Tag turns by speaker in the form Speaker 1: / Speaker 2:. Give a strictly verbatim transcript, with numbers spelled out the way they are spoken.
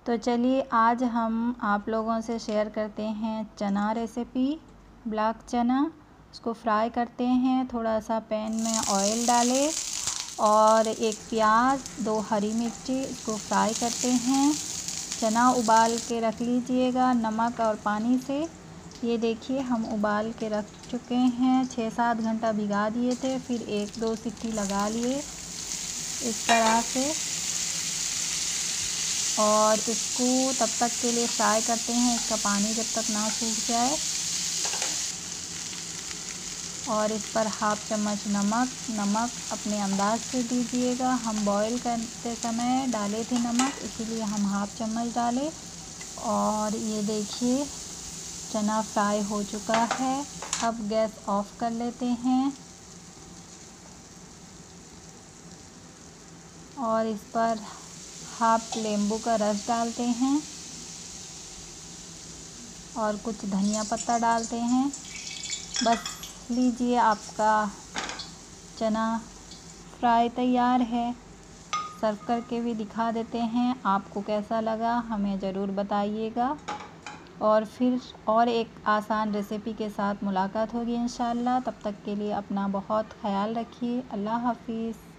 Speaker 1: तो चलिए आज हम आप लोगों से शेयर करते हैं चना रेसिपी। ब्लैक चना उसको फ्राई करते हैं। थोड़ा सा पैन में ऑयल डालें और एक प्याज, दो हरी मिर्ची, इसको फ्राई करते हैं। चना उबाल के रख लीजिएगा नमक और पानी से। ये देखिए हम उबाल के रख चुके हैं। छः सात घंटा भिगा दिए थे, फिर एक दो सीटी लगा लिए इस तरह से। और इसको तब तक के लिए फ्राई करते हैं, इसका पानी जब तक ना सूख जाए। और इस पर हाफ चम्मच नमक नमक अपने अंदाज से दीजिएगा। हम बॉईल करते समय डाले थे नमक, इसीलिए हम हाफ चम्मच डालें। और ये देखिए चना फ्राई हो चुका है। अब गैस ऑफ कर लेते हैं और इस पर हाफ नींबू का रस डालते हैं और कुछ धनिया पत्ता डालते हैं। बस लीजिए, आपका चना फ्राई तैयार है। सर्व करके भी दिखा देते हैं। आपको कैसा लगा हमें ज़रूर बताइएगा। और फिर और एक आसान रेसिपी के साथ मुलाकात होगी इंशाल्लाह। तब तक के लिए अपना बहुत ख्याल रखिए। अल्लाह हाफिज़।